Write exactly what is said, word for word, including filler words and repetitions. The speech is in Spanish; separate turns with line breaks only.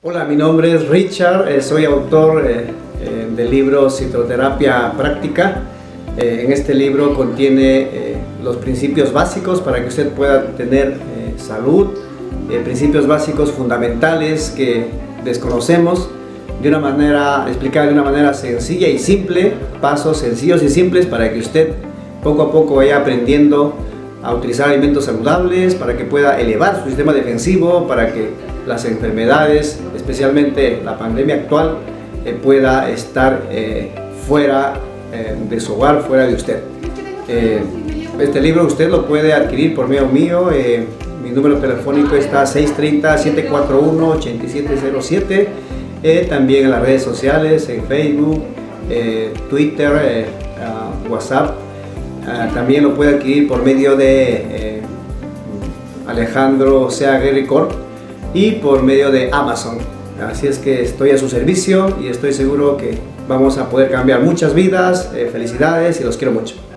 Hola, mi nombre es Richard, eh, soy autor eh, eh, del libro Citoterapia Práctica. Eh, en este libro contiene eh, los principios básicos para que usted pueda tener eh, salud, eh, principios básicos fundamentales que desconocemos, de una manera, explicada de una manera sencilla y simple, pasos sencillos y simples para que usted poco a poco vaya aprendiendo a utilizar alimentos saludables, para que pueda elevar su sistema defensivo, para que las enfermedades, especialmente la pandemia actual, eh, pueda estar eh, fuera eh, de su hogar, fuera de usted. Eh, este libro usted lo puede adquirir por medio mío. Eh, mi número telefónico está seis tres cero, siete cuatro uno, ocho siete cero siete. Eh, también en las redes sociales, en Facebook, eh, Twitter, eh, uh, WhatsApp. Uh, también lo puede adquirir por medio de eh, Alejandro Seaguirre Corp y por medio de Amazon. Así es que estoy a su servicio y estoy seguro que vamos a poder cambiar muchas vidas. Eh, felicidades y los quiero mucho.